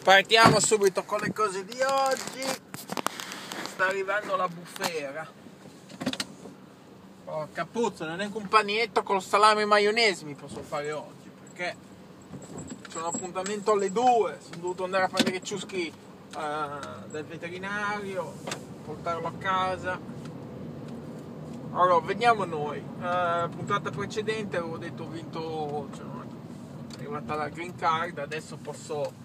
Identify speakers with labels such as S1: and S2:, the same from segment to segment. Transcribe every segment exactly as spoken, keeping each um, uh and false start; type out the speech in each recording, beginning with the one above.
S1: Partiamo subito con le cose di oggi. Sta arrivando la bufera. Porca puzza, non è un compagnetto con salame e maionese mi posso fare oggi, perché c'è un appuntamento alle due, sono dovuto andare a prendere Ciuschi uh, dal veterinario, portarlo a casa. Allora, vediamo noi. Uh, puntata precedente avevo detto ho vinto, cioè, è arrivata la green card, adesso posso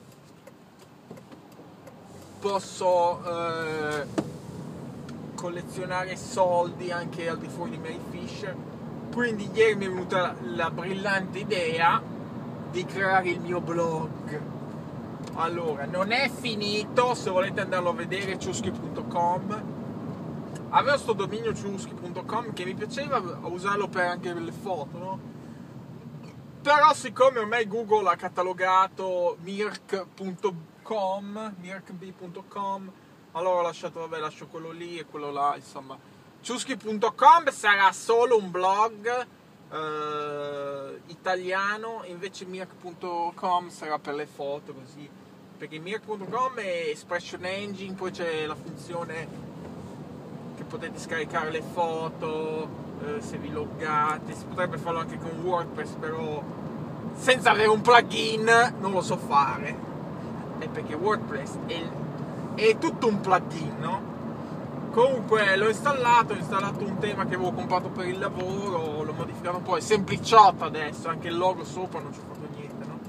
S1: posso eh, collezionare soldi anche al di fuori di Mary Fisher. Quindi ieri mi è venuta la, la brillante idea di creare il mio blog. Allora, non è finito, se volete andarlo a vedere, ciuschi punto com. Avevo sto dominio ciuschi punto com che mi piaceva usarlo per anche le foto, no? Però siccome ormai Google ha catalogato mirk punto com, mirk b punto com, allora ho lasciato, vabbè, lascio quello lì e quello là, insomma. ciuschi punto com sarà solo un blog eh, italiano, invece mirk punto com sarà per le foto, così. Perché mirk punto com è Expression Engine, poi c'è la funzione che potete scaricare le foto, eh, se vi loggate, si potrebbe farlo anche con WordPress, però senza avere un plugin non lo so fare. È perché WordPress è, è tutto un plugin, no? Comunque l'ho installato, ho installato un tema che avevo comprato per il lavoro, l'ho modificato un po', è sempliciotto adesso, anche il logo sopra non ci ho fatto niente, no?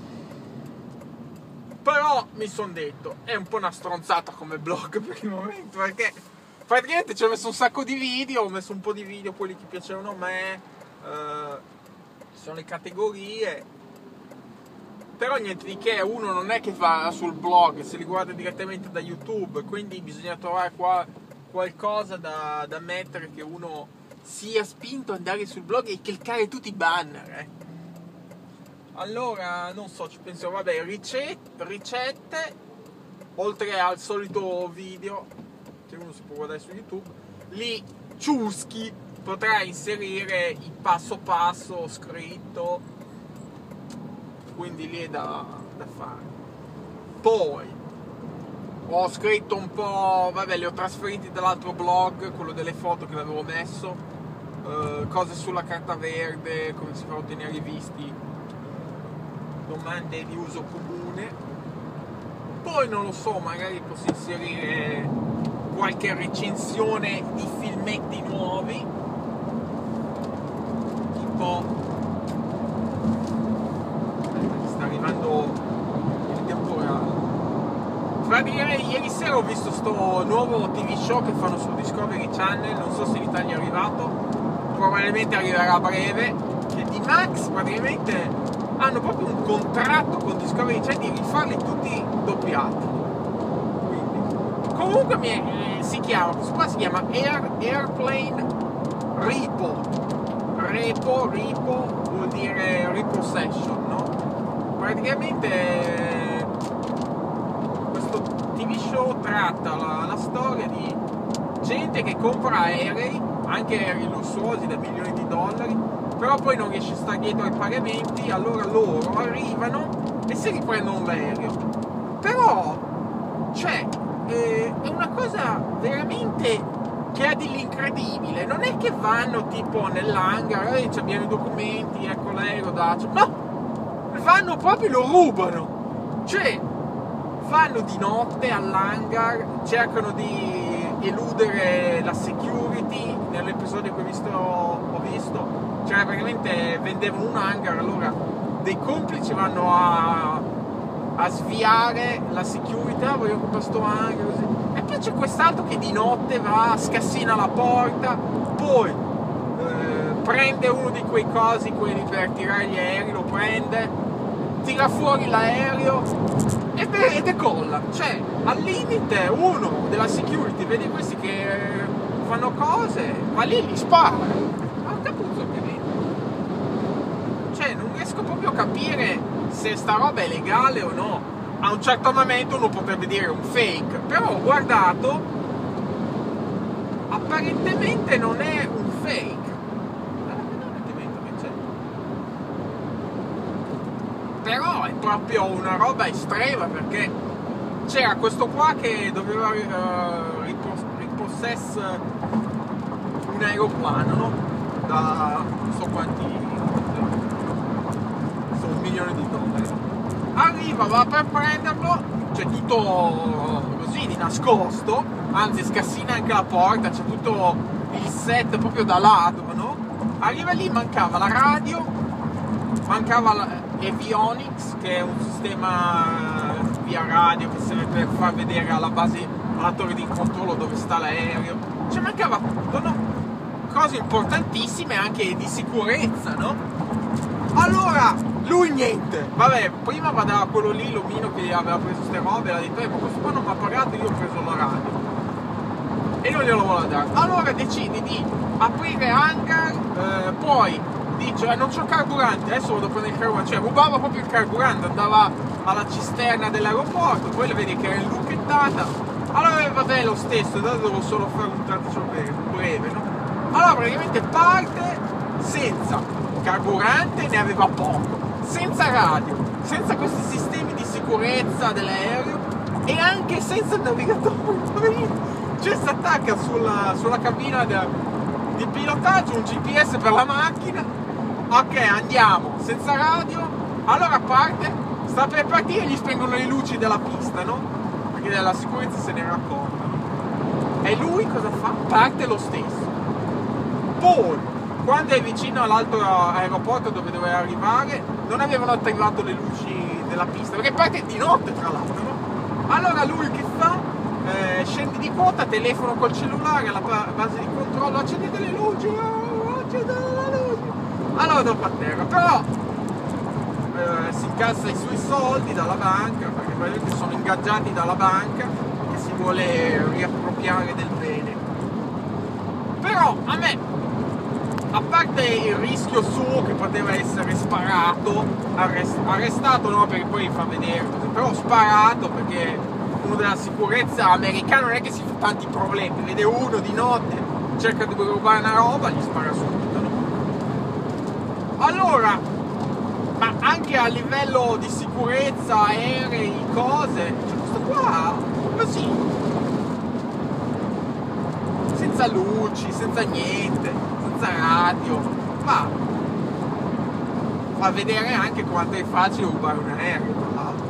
S1: Però mi sono detto, è un po' una stronzata come blog per il momento, perché praticamente ci ho messo un sacco di video, ho messo un po' di video, quelli che piacevano a me, eh, sono le categorie. Però niente di che, uno non è che va sul blog, se li guarda direttamente da YouTube, quindi bisogna trovare qua qualcosa da, da mettere che uno sia spinto ad andare sul blog e cliccare tutti i banner. Eh. Allora, non so, ci penso, vabbè, ricette, ricette, oltre al solito video che uno si può guardare su YouTube, lì Ciuschi potrà inserire il passo passo scritto, quindi lì è da, da fare. Poi ho scritto un po', vabbè, li ho trasferiti dall'altro blog, quello delle foto che l'avevo messo, eh, cose sulla carta verde, come si fa a ottenere i visti, domande di uso comune. Poi non lo so, magari posso inserire qualche recensione di filmetti nuovi, tipo arrivando il temporale. Praticamente ieri sera ho visto sto nuovo T V show che fanno su Discovery Channel, non so se in Italia è arrivato, probabilmente arriverà a breve, che di Max praticamente hanno proprio un contratto con Discovery Channel di rifarli tutti doppiati. Quindi, comunque mi è, eh, si chiama, questo qua si chiama Air, Airplane Repo. Repo, repo vuol dire repossession, no? Praticamente questo T V show tratta la, la storia di gente che compra aerei, anche aerei lussuosi da milioni di dollari, però poi non riesce a stare dietro ai pagamenti, allora loro arrivano e si riprendono l'aereo. Però, cioè, eh, è una cosa veramente che ha dell'incredibile, non è che vanno tipo nell'hangar, eh, abbiamo i documenti, ecco l'aereo da... no! Vanno proprio, lo rubano, cioè vanno di notte all'hangar, cercano di eludere la security. Nell'episodio che ho visto, ho visto cioè praticamente vendevano un hangar, allora dei complici vanno a, a sviare la security, ah, voglio comprare sto hangar, così. E poi c'è quest'altro che di notte va, scassina la porta, poi eh, prende uno di quei cosi, quelli per tirare gli aerei, lo prende, tira fuori l'aereo e, de- e decolla. Cioè, al limite uno della security vede questi che fanno cose, va lì e li spara. Ma capuzzo che vedi? Cioè, non riesco proprio a capire se sta roba è legale o no. A un certo momento uno potrebbe dire un fake, però ho guardato, apparentemente non è un fake. però è proprio una roba estrema, perché c'era questo qua che doveva uh, ripossess un aeroplano, no? Da non so quanti, sono un milione di dollari. Arriva, va per prenderlo, c'è tutto così di nascosto, anzi scassina anche la porta, c'è tutto il set proprio da ladro, no? Arriva lì, mancava la radio, mancava l'avionics, che è un sistema via radio che serve per far vedere alla base, alla torre di controllo dove sta l'aereo. Cioè mancava tutto, no? Cose importantissime anche di sicurezza, no? Allora, lui niente. Vabbè, prima va da quello lì, l'omino che aveva preso ste robe, e ha detto, eh, ma questo qua non mi ha pagato, io ho preso la radio. E non glielo vuole dare. Allora decidi di aprire hangar, eh, poi dice, eh, non c'ho carburante, adesso vado a prendere il carburante. Cioè, rubava proprio il carburante, andava alla cisterna dell'aeroporto, poi le vedi che era inlucchettata. Allora, eh, vabbè, lo stesso, adesso devo solo fare un traccio breve, no? Allora, praticamente parte senza carburante, ne aveva poco, senza radio, senza questi sistemi di sicurezza dell'aereo e anche senza il navigatore. Cioè si attacca sulla, sulla cabina de, di pilotaggio un G P S per la macchina. Ok, andiamo, senza radio. Allora parte, sta per partire e gli spengono le luci della pista, no? Perché della sicurezza se ne era accorta. E lui cosa fa? Parte lo stesso. Poi, quando è vicino all'altro aeroporto dove doveva arrivare, non avevano attivato le luci della pista, perché parte di notte tra l'altro, no? Allora lui che fa? Eh, scendi di quota, telefono col cellulare alla base di controllo, accendete le luci, oh, accendete le luci. Allora dopo a terra, però eh, si incassa i suoi soldi dalla banca, perché praticamente sono ingaggiati dalla banca che si vuole riappropriare del bene. Però a me, a parte il rischio suo che poteva essere sparato, arrest- arrestato no, perché poi fa vedere, però sparato perché uno della sicurezza americana non è che si fa tanti problemi, vede uno di notte, cerca di rubare una roba, gli spara subito, no? Allora, ma anche a livello di sicurezza, aerei, cose, cioè questo qua, così, senza luci, senza niente, senza radio, ma fa vedere anche quanto è facile rubare un aereo, tra l'altro.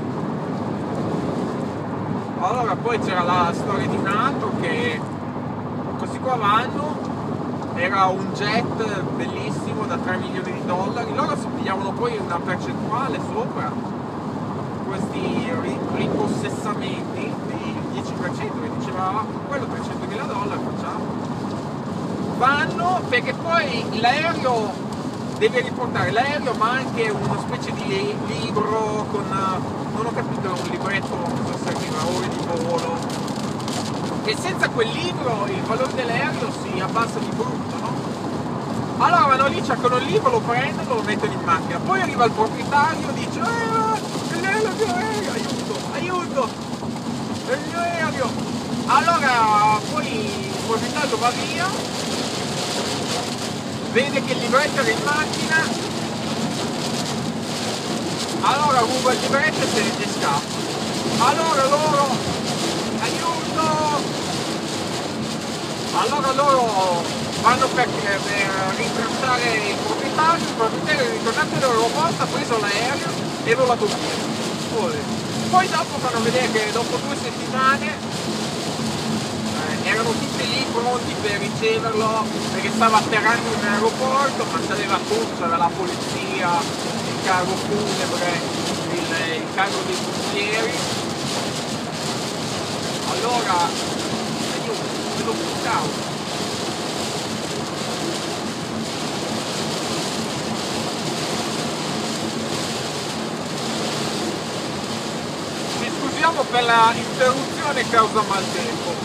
S1: Allora poi c'era la storia di un altro che questi qua vanno, era un jet bellissimo da tre milioni di dollari, loro si pigliavano poi una percentuale sopra questi ripossessamenti di dieci per cento che diceva quello trecentomila dollari facciamo. Vanno perché poi l'aereo deve riportare l'aereo ma anche una specie di libro con, non ho capito, un libretto, non so se arriva ore di volo, e senza quel libro il valore dell'aereo si abbassa di brutto, no? Allora vanno lì, cercano il libro, lo prendono, lo mettono in macchina, poi arriva il proprietario e dice eh, il mio aereo, aiuto, aiuto, è il mio aereo. Allora poi il proprietario va via, vede che il libretto era in macchina, allora ruba il libretto e se ne scappa. Allora loro, aiuto! Allora loro vanno per, per rintracciare il proprietario, il proprietario è ritornato all'aeroporto, ha preso l'aereo e volato via. Poi dopo fanno vedere che dopo due settimane erano tutti lì pronti per riceverlo perché stava atterrando in un aeroporto, ma c'aveva tutto, c'aveva la polizia, il carro funebre, il, il carro dei pompieri. Allora io me lo buttavo. Ci scusiamo per la interruzione causa maltempo.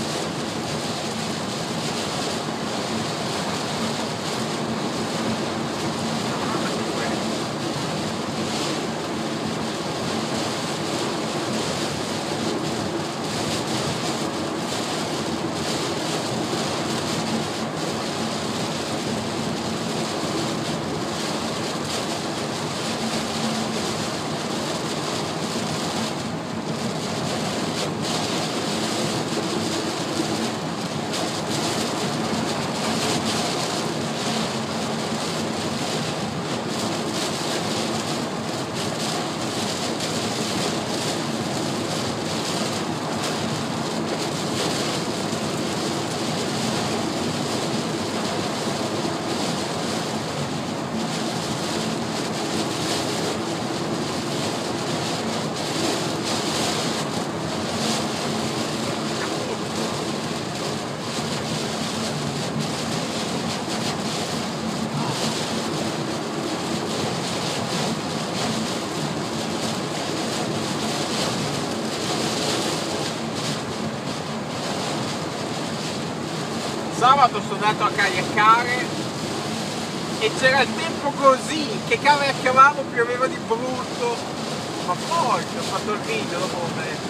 S1: sabato sono andato a caricare e c'era il tempo così che caricavamo, pioveva di brutto, ma poi ho fatto il video dopo me.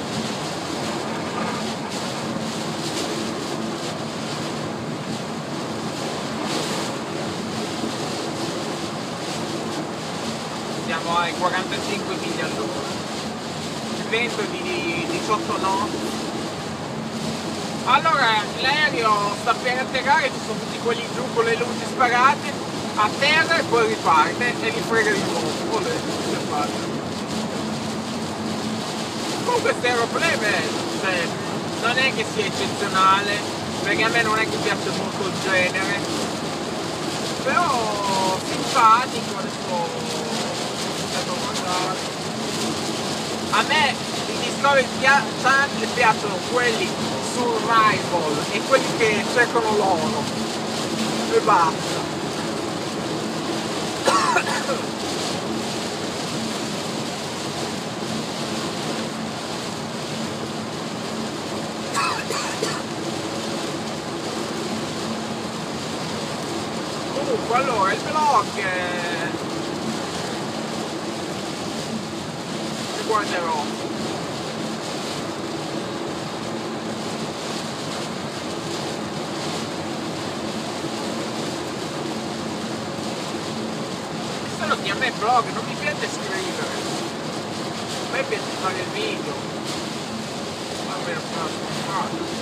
S1: Siamo ai quarantacinque miglia all'ora, il vento di diciotto knots. Allora l'aereo sta per atterrare, ci sono tutti quelli giù con le luci sparate, atterra e poi riparte e li frega di nuovo. Olè, che fatto. Comunque questo aeroplano cioè, non è che sia eccezionale, perché a me non è che piace molto il genere, però simpatico. Adesso a me i Discovery Channel piacciono quelli survival e quelli che cercano l'oro e basta. Comunque allora il vlog è... guarderò. Solo che a me blog non mi piace scrivere, a me piace fare il video, almeno per la scontata.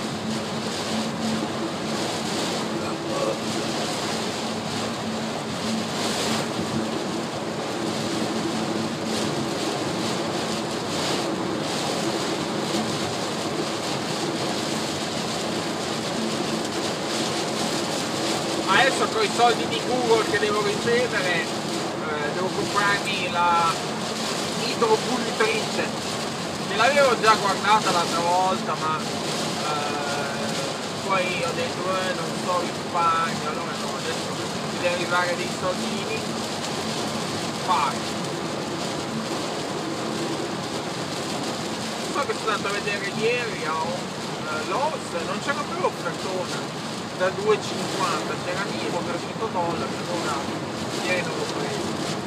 S1: Adesso con i soldi di Google che devo ricevere eh, devo comprarmi la idropullitrice, me l'avevo già guardata l'altra volta ma eh, poi ho detto eh, non so risparmio, allora no, adesso mi deve arrivare dei soldini, fare. So che sono andato a vedere ieri a uh, Lowe's, non c'era più l'offertona da due e cinquanta, c'era minimo per cento dollari, allora ieri non l'ho preso.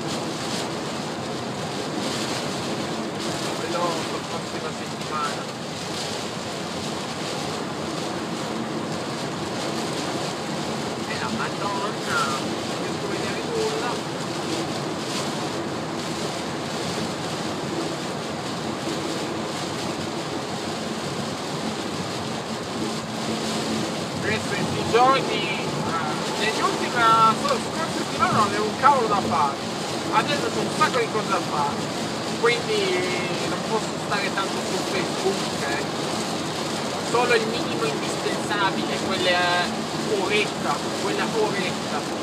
S1: Vedo la prossima settimana. E la Madonna, non riesco a vedere nulla. Questi giorni, eh, negli ultimi scorse settimane non avevo un cavolo da fare, adesso c'è un sacco di cose da fare, quindi non posso stare tanto su Facebook, eh. Solo il minimo indispensabile, quella oretta, quella oretta.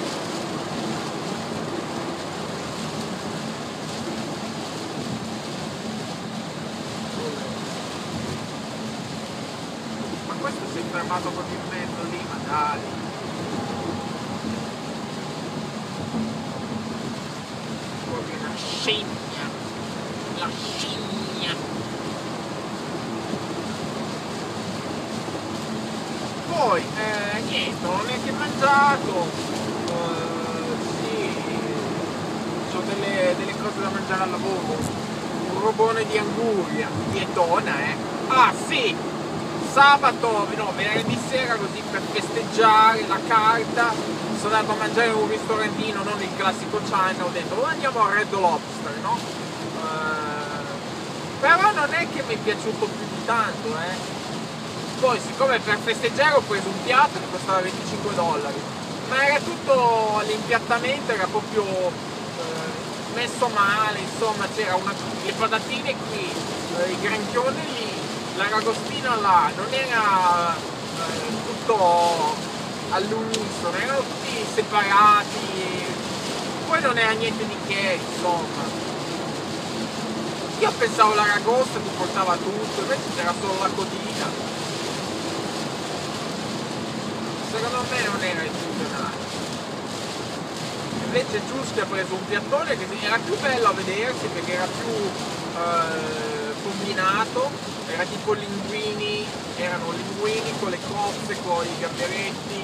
S1: Questo si è fermato proprio in mezzo lì, ma dai. Proprio una scimmia. La scimmia. Poi, eh, niente, non ho neanche mangiato. Uh, sì. Ho delle, delle cose da mangiare al lavoro. Un robone di anguria. Dietona, eh. Ah, sì! Sabato, no, venerdì sera così per festeggiare la carta sono andato a mangiare in un ristorantino, non il classico China, ho detto oh, andiamo a Red Lobster, no? Uh, però non è che mi è piaciuto più di tanto, eh. Poi siccome per festeggiare ho preso un piatto che costava venticinque dollari, ma era tutto, l'impiattamento era proprio uh, messo male, insomma c'era una, le patatine qui, uh, il granchione lì, l'agostina là, non era eh, tutto all'unisono, erano tutti separati, poi non era niente di che, insomma. Io pensavo l'aragosta ti portava tutto, invece c'era solo la codina. Secondo me non era eccezionale. Invece Giusti ha preso un piattone che era più bello a vedersi perché era più eh, combinato, era tipo linguini, erano linguini con le cozze, con i gamberetti,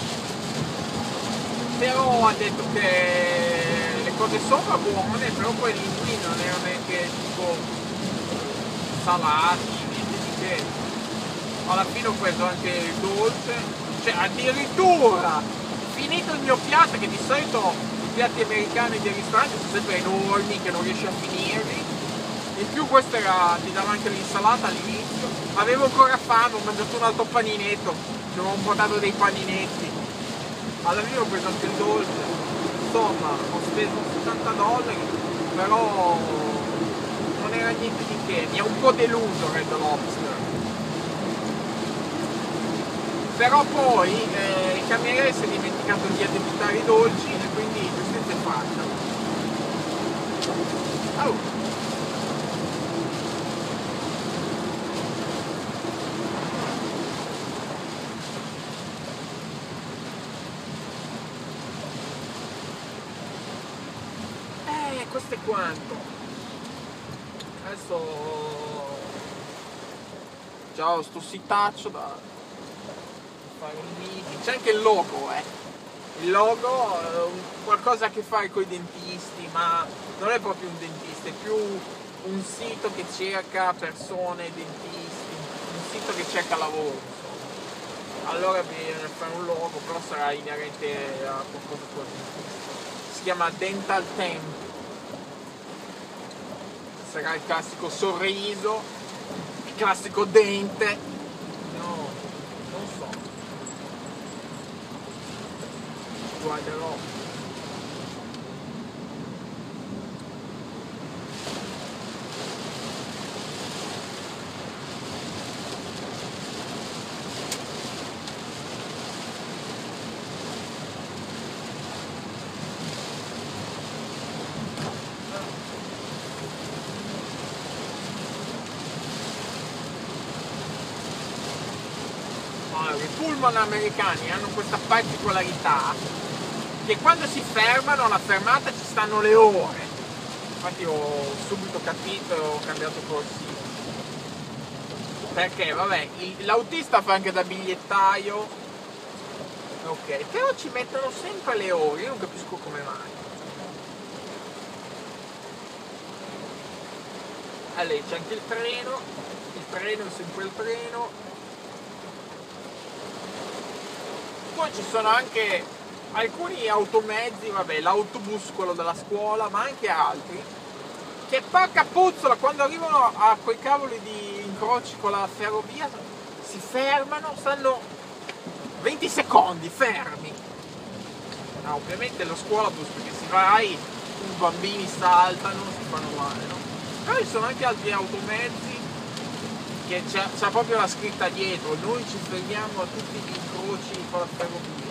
S1: però ha detto che le cose sopra buone, però poi i linguini non erano neanche tipo salati, niente di che. Alla fine ho preso anche il dolce, cioè addirittura finito il mio piatto, che di solito i piatti americani dei ristoranti sono sempre enormi che non riesci a finirli, in più questo era, ti dava anche l'insalata all'inizio, avevo ancora fame, ho mangiato un altro paninetto, ci avevo portato dei paninetti, alla fine ho preso anche il dolce, insomma ho speso settanta dollari, però non era niente di che, mi ha un po' deluso Red Lobster. Però poi eh, il cameriere si è dimenticato di addebitare i dolci e quindi questo è fatta. Oh. Eh, questo è quanto. Adesso già ho sto sitaccio da fare un meeting, c'è anche il logo, eh. Il logo è qualcosa a che fare con i dentisti, ma non è proprio un dentista, è più un sito che cerca persone, dentisti, un sito che cerca lavoro, insomma. Allora bisogna fare un logo, però sarà inerente a qualcosa così. Si chiama Dental Temp. Sarà il classico sorriso, il classico dente. No, non so. Guarderò. Allora, i pullman americani hanno questa particolarità che quando si fermano alla fermata ci stanno le ore. Infatti ho subito capito e ho cambiato corsia. Perché vabbè, l'autista fa anche da bigliettaio, ok, però ci mettono sempre le ore, io non capisco come mai. Allora c'è anche il treno, il treno è sempre il treno. Poi ci sono anche alcuni automezzi, vabbè, l'autobus, quello della scuola, ma anche altri, che porca puzzola, quando arrivano a quei cavoli di incroci con la ferrovia, si fermano, stanno venti secondi fermi. No, ovviamente lo scuolabus, perché si vai, i bambini saltano, si fanno male, no? Però ci sono anche altri automezzi che c'ha, c'ha proprio la scritta dietro, noi ci fermiamo a tutti gli incroci con la ferrovia.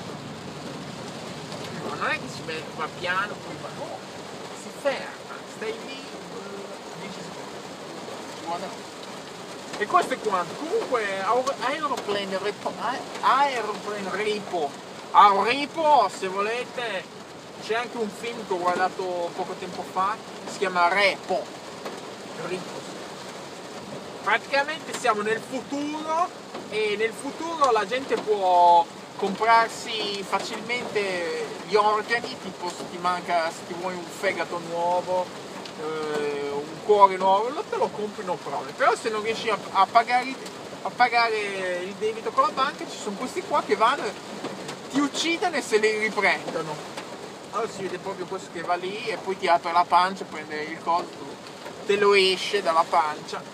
S1: Ma non è che si va piano, poi va, no, si ferma, stai lì dieci secondi. E questo è quanto. Comunque Aeroplane Repo, Aeroplane Repo, a Repo, se volete, c'è anche un film che ho guardato poco tempo fa, si chiama Repo. Repo. Praticamente siamo nel futuro e nel futuro la gente può comprarsi facilmente gli organi, tipo se ti manca, se ti vuoi un fegato nuovo, eh, un cuore nuovo, lo te lo compri no problem. Però se non riesci a, a, pagare, a pagare il debito con la banca, ci sono questi qua che vanno, ti uccidono e se li riprendono. Allora si vede proprio questo che va lì e poi ti apre la pancia, prende il coso, te lo esce dalla pancia.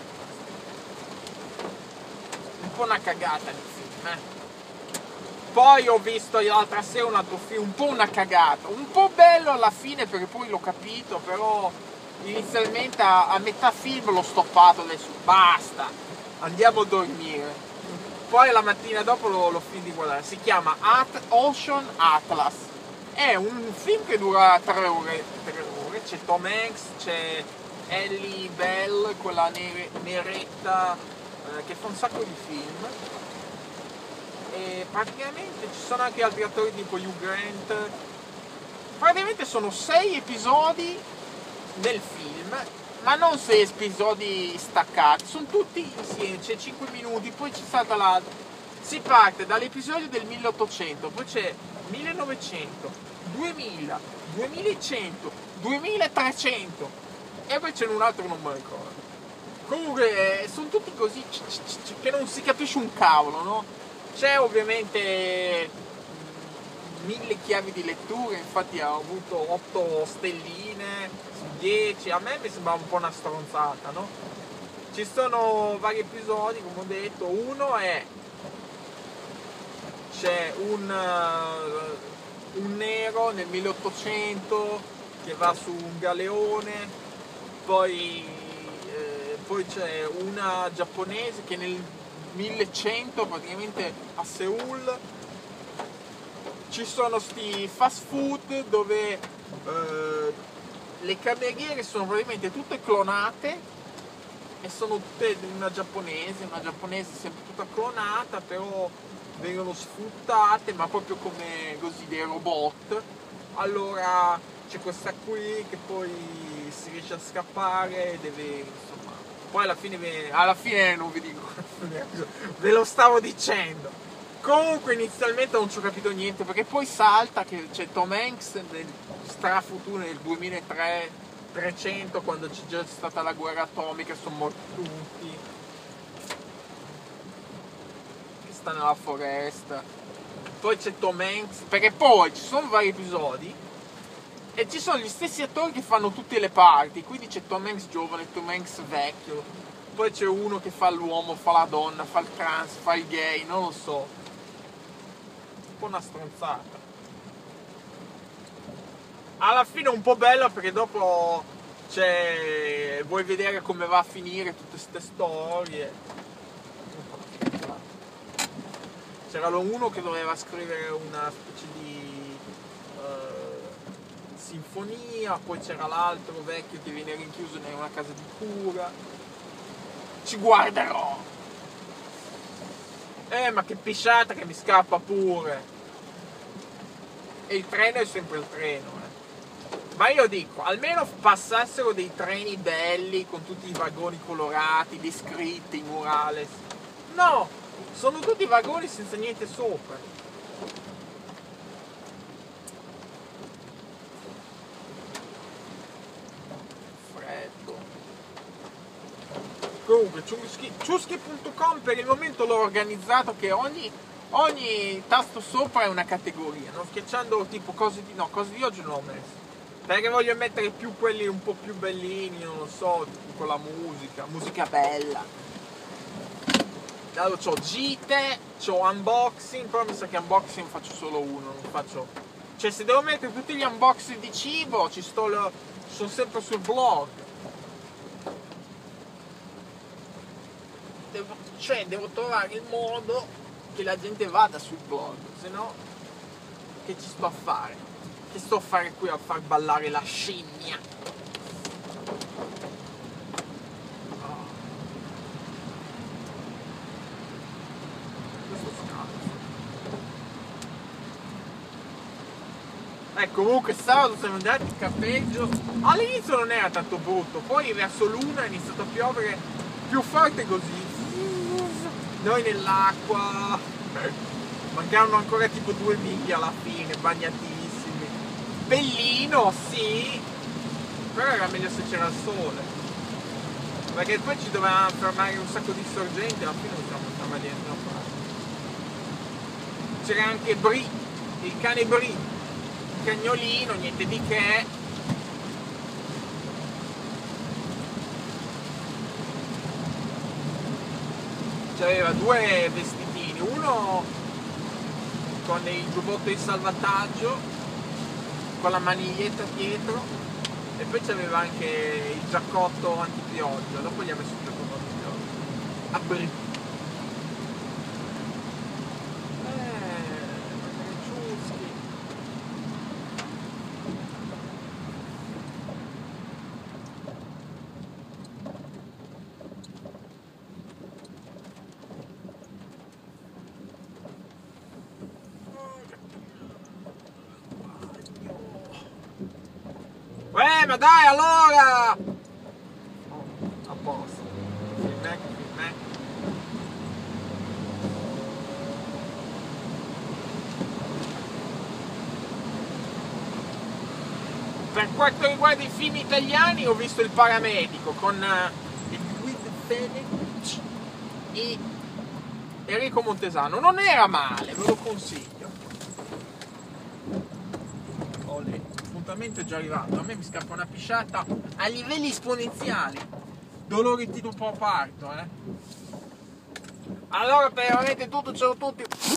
S1: Un po' una cagata di film, eh. Poi ho visto l'altra sera un altro film, un po' una cagata, un po' bello alla fine perché poi l'ho capito, però inizialmente a, a metà film l'ho stoppato, adesso basta, andiamo a dormire. Poi la mattina dopo l'ho, l'ho finito di guardare, si chiama At- Ocean Atlas, è un film che dura tre ore, tre ore, c'è Tom Hanks, c'è Ellie Bell, quella nere, neretta, eh, che fa un sacco di film. E praticamente ci sono anche altri attori tipo Hugh Grant. Praticamente sono sei episodi del film ma non sei episodi staccati, sono tutti insieme, c'è cinque minuti, poi c'è stata la... si parte dall'episodio del milleottocento, poi c'è millenovecento, duemila, duemilacento, duemilatrecento e poi c'è un altro che non me lo ricordo. Comunque sono tutti così che non si capisce un cavolo, no? C'è ovviamente mille chiavi di lettura, infatti ha avuto otto stelline su dieci, a me mi sembra un po' una stronzata, no? Ci sono vari episodi, come ho detto, uno è c'è un, uh, un nero nel milleottocento che va su un galeone, poi, eh, poi c'è una giapponese che nel millecento praticamente a Seoul ci sono sti fast food dove eh, le cameriere sono praticamente tutte clonate e sono tutte una giapponese, una giapponese sempre tutta clonata, però vengono sfruttate, ma proprio come così dei robot. Allora c'è questa qui che poi si riesce a scappare, deve insomma, poi alla fine, alla fine non vi dico, ve lo stavo dicendo. Comunque inizialmente non ci ho capito niente, perché poi salta che c'è Tom Hanks nel strafuturo nel duemilatré, trecento, quando c'è già stata la guerra atomica, sono morti tutti, che sta nella foresta. Poi c'è Tom Hanks, perché poi ci sono vari episodi e ci sono gli stessi attori che fanno tutte le parti, quindi c'è Tom Hanks giovane, Tom Hanks vecchio, poi c'è uno che fa l'uomo, fa la donna, fa il trans, fa il gay, non lo so. Una stronzata. Alla fine è un po' bello perché dopo c'è... vuoi vedere come va a finire tutte queste storie. C'era uno che doveva scrivere una specie di uh, sinfonia, poi c'era l'altro vecchio che viene rinchiuso in una casa di cura. Ci guarderò. Eh, ma che pisciata che mi scappa pure. E il treno è sempre il treno, eh. Ma io dico, almeno passassero dei treni belli, con tutti i vagoni colorati, descritti, i murales. No, sono tutti vagoni senza niente sopra. Freddo. Comunque, ciuschi punto com per il momento l'ho organizzato che ogni, ogni tasto sopra è una categoria, non schiacciando tipo cose di, no, cose di oggi non ho messo, perché voglio mettere più quelli un po' più bellini, non lo so, tipo con la musica, musica bella. Allora c'ho gite, c'ho unboxing, però mi sa che unboxing faccio solo uno, non faccio... Cioè se devo mettere tutti gli unboxing di cibo, ci sto, lo... sono sempre sul blog. Devo, cioè devo trovare il modo che la gente vada sul blog, se no che ci sto a fare? Che sto a fare qui a far ballare la scimmia? Oh. Questo scazzo. Eh, comunque sabato siamo andati in campeggio. All'inizio non era tanto brutto, poi verso l'una è iniziato a piovere più forte così. Noi nell'acqua, mancavano ancora tipo due miglia alla fine, bagnatissimi. Bellino, sì, però era meglio se c'era il sole, perché poi ci dovevamo fermare un sacco di sorgenti, alla fine non siamo fermati niente da fare. C'era anche Bri, il cane Bri, il cagnolino, niente di che. Aveva due vestitini, uno con il giubbotto di salvataggio con la maniglietta dietro e poi c'aveva anche il giaccotto antipioggia, dopo gli ha messo il giaccotto antipioggia a Bri. Eh, ma dai, allora! quanto riguarda i film italiani, ho visto Il Paramedico con uh, il Guido Fenech e Enrico Montesano. Non era male, ve lo consiglio. Olè, l'appuntamento è già arrivato. A me mi scappa una pisciata a livelli esponenziali. Dolori tipo parto, eh. Allora, per veramente tutto, ciao a tutti.